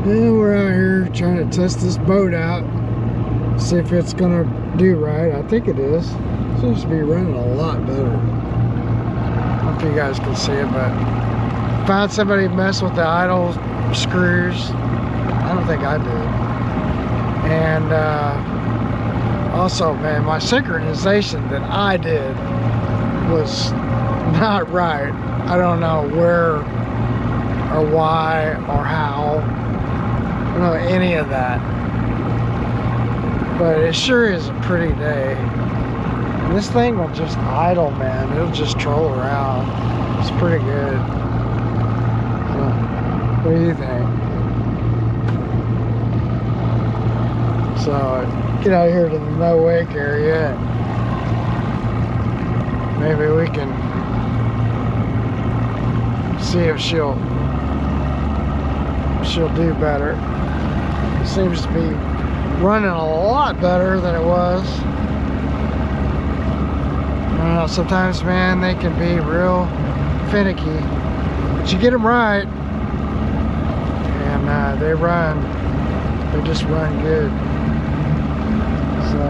And we're out here trying to test this boat out, see if it's gonna do right. I think it is. Seems to be running a lot better. I don't know if you guys can see it, but found somebody mess with the idle screws. I don't think I did. And also, man, my synchronization that I did was not right. I don't know where or why or how. I don't know any of that. But it sure is a pretty day. And this thing will just idle, man. It'll just troll around. It's pretty good. So, what do you think? So, get out here to the no wake area. Maybe we can see if she'll do better. It seems to be running a lot better than it was. I don't know, sometimes, man, they can be real finicky, but you get them right, and they just run good. So,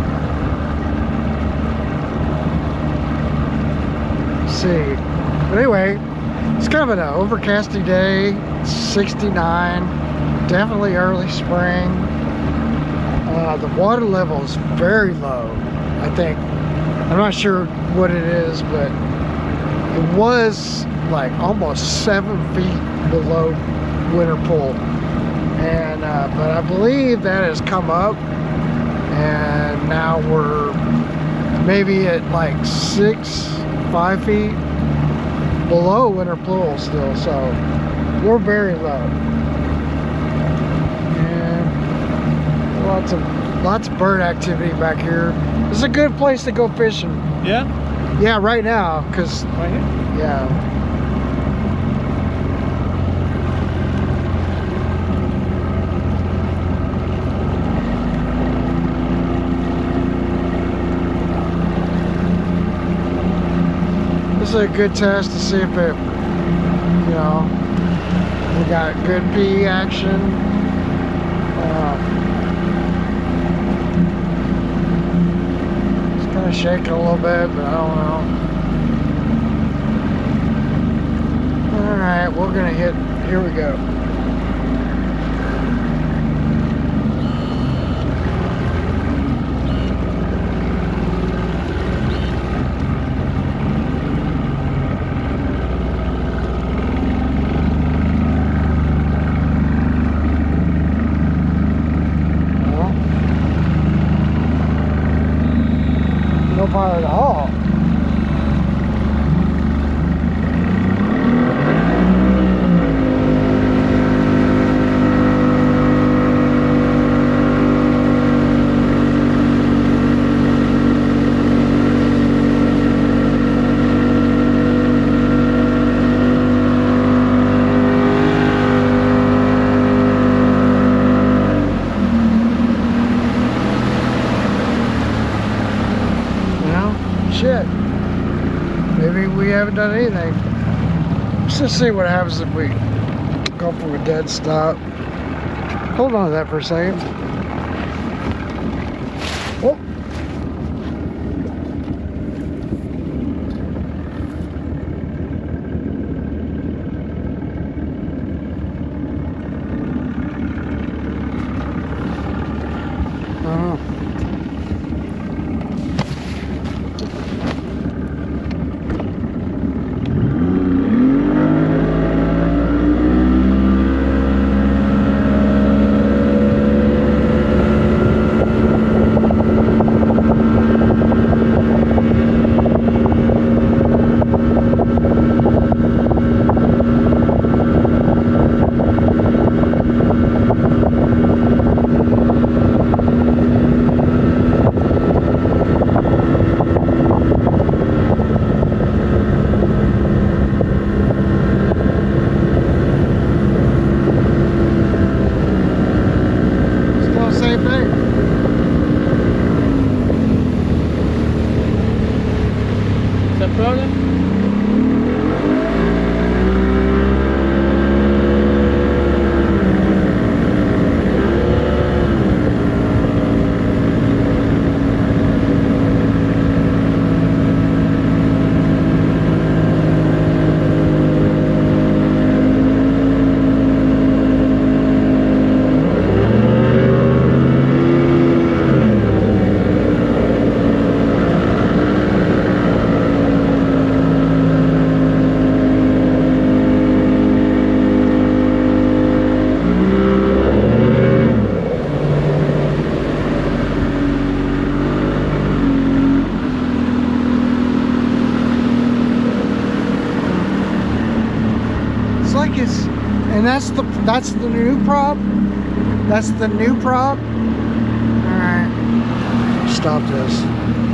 let's see. But anyway, it's kind of an overcasty day. It's 69, definitely early spring. The water level is very low, I think. I'm not sure what it is, but it was like almost 7 feet below winter pool. And but I believe that has come up, and now we're maybe at like 5 feet below winter pool still, so we're very low. And lots of bird activity back here. This is a good place to go fishing. Yeah? Yeah, right now, because right here? Yeah. This is a good test to see if it, you know, we got good PE action. It's kind of shaking a little bit, but I don't know. All right, we're gonna hit. Here we go. No power at all. Shit. Maybe we haven't done anything. Let's just see what happens if we go from a dead stop. Hold on to that for a second. Oh. that's the new prop? That's the new prop? Alright. Stop this.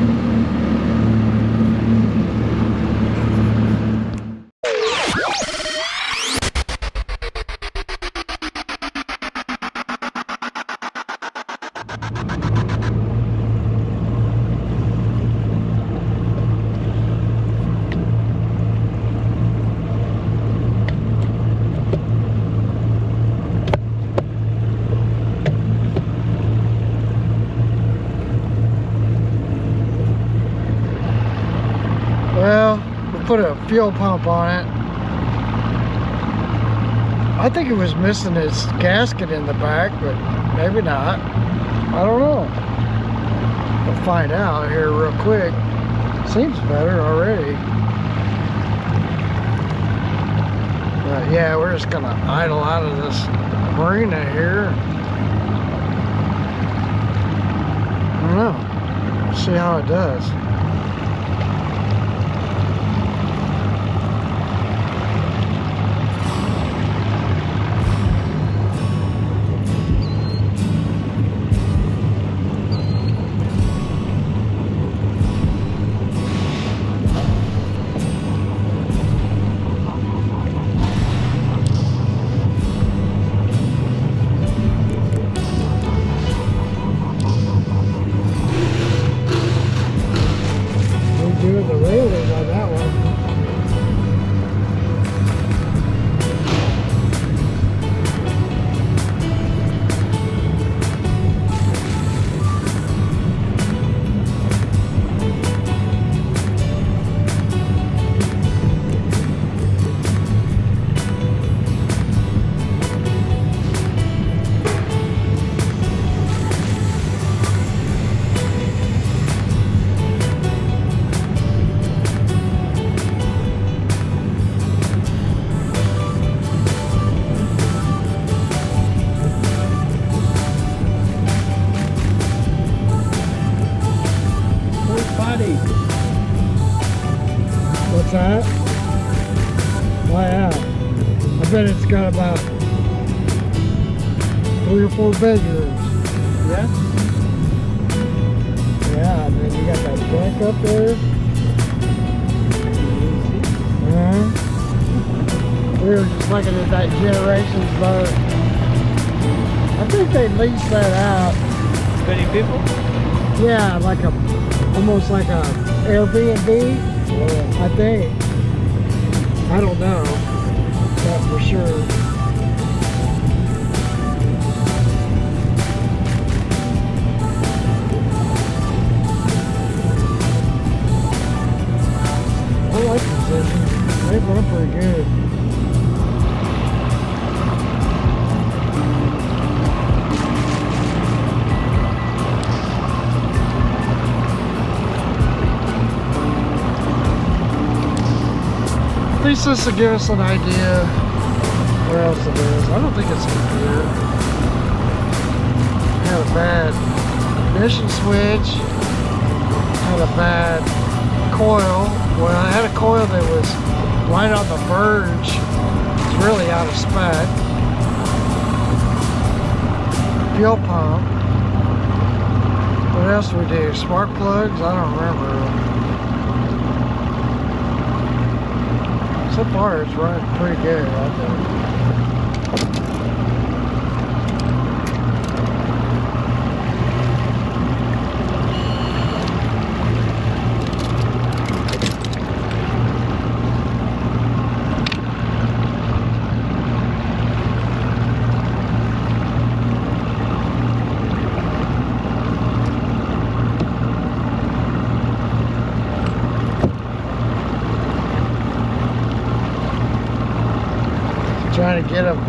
Well, we'll put a fuel pump on it. I think it was missing its gasket in the back, but maybe not. I don't know. We'll find out here real quick. Seems better already. But yeah, we're just gonna idle out of this marina here. I don't know. We'll see how it does. The railing on that one. What's that? Oh yeah. I bet it's got about 3 or 4 bedrooms. Yeah? Yeah, and then you got that deck up there. We were just looking at that Generations boat. I think they leased that out. 20 people? Yeah, like almost like a Airbnb. I think. I don't know that for sure. I like these engines. They run pretty good. At least this will give us an idea where else it is. I don't think it's in here. Had a bad ignition switch. Had a bad coil. Well, I had a coil that was right on the verge. It's really out of spec. Fuel pump. What else do we do? Spark plugs? I don't remember. So far, it's running pretty good, I think. Trying to get them.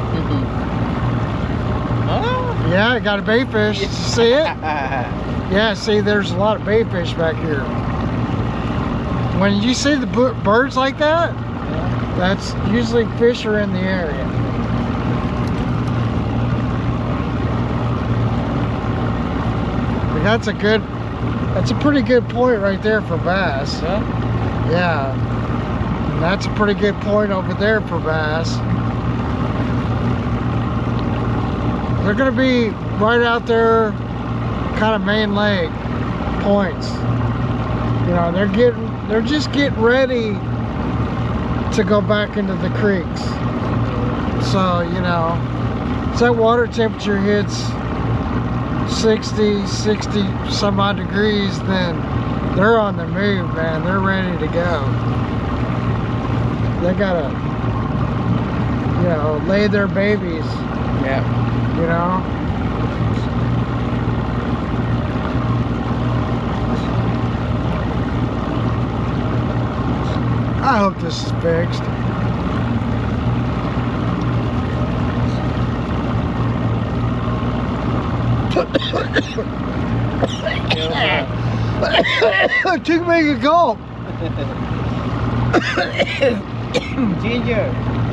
Oh? Yeah, I got a bayfish. Yeah. See it? Yeah, see, there's a lot of bayfish back here. When you see the birds like that, yeah, that's usually fish are in the area. But that's a pretty good point right there for bass. Yeah? Yeah. And that's a pretty good point over there for bass. they're gonna be right out there, kind of main lake points. You know, they're just getting ready to go back into the creeks. So, you know, as that water temperature hits 60 some odd degrees, then they're on the move, man. They're ready to go. They gotta, you know, lay their babies. Yeah. You know? I hope this is fixed. Took me a gulp. Ginger.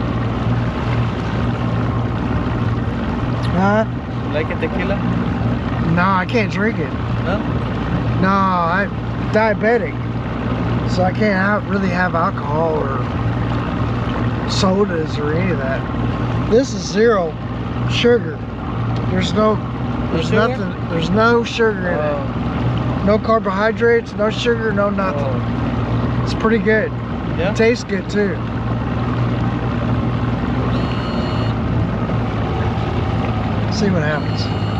Huh? You like a tequila? No, I can't drink it. No? No, I'm diabetic, so I can't really have alcohol or sodas or any of that. This is 0 sugar. There's sugar? nothing. There's no sugar in it. No carbohydrates, no sugar, no nothing. Oh. It's pretty good. Yeah? It tastes good too. See what happens.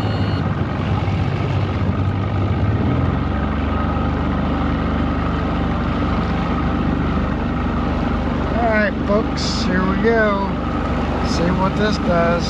Alright folks, here we go. See what this does.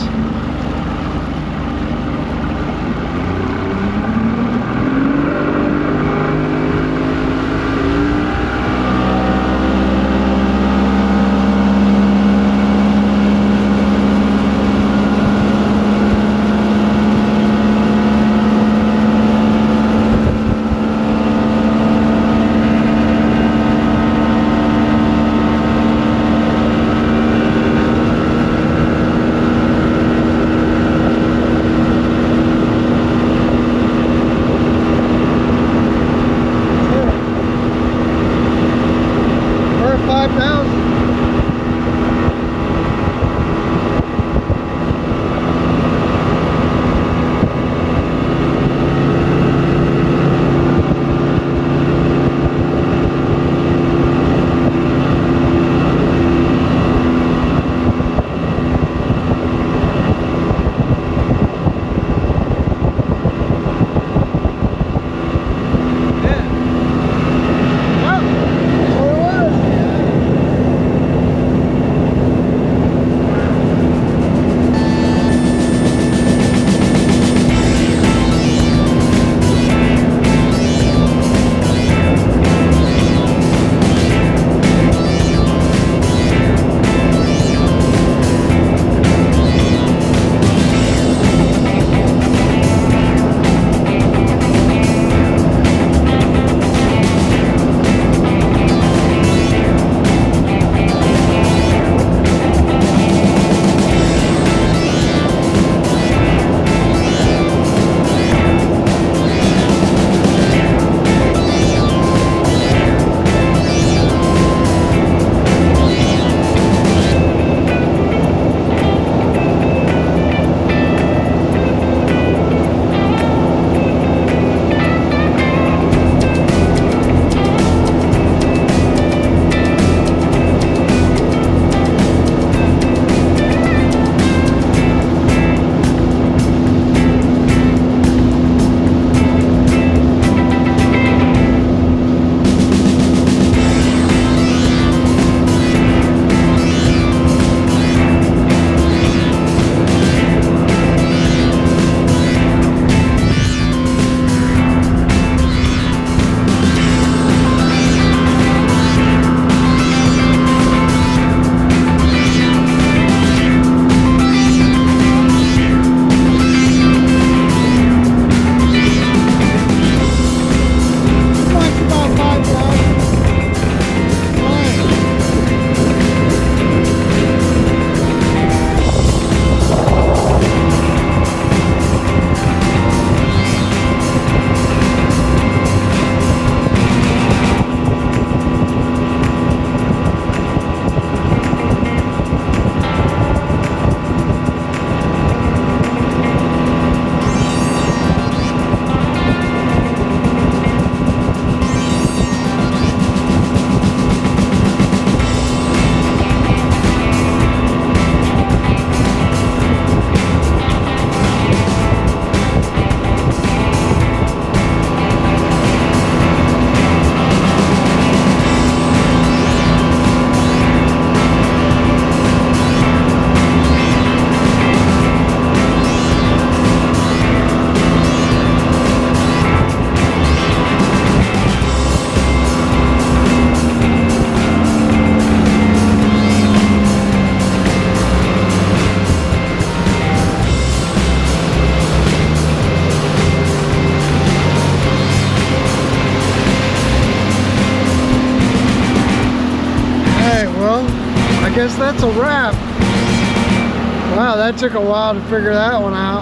guess that's a wrap. Wow, that took a while to figure that one out.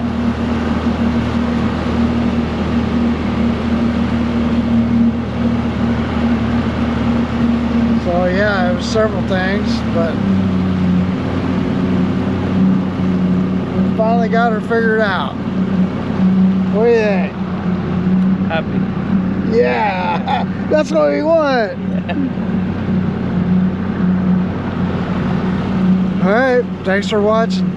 So yeah, it was several things, but we finally got her figured out. What do you think? Happy. Yeah, that's what we want. All right, thanks for watching.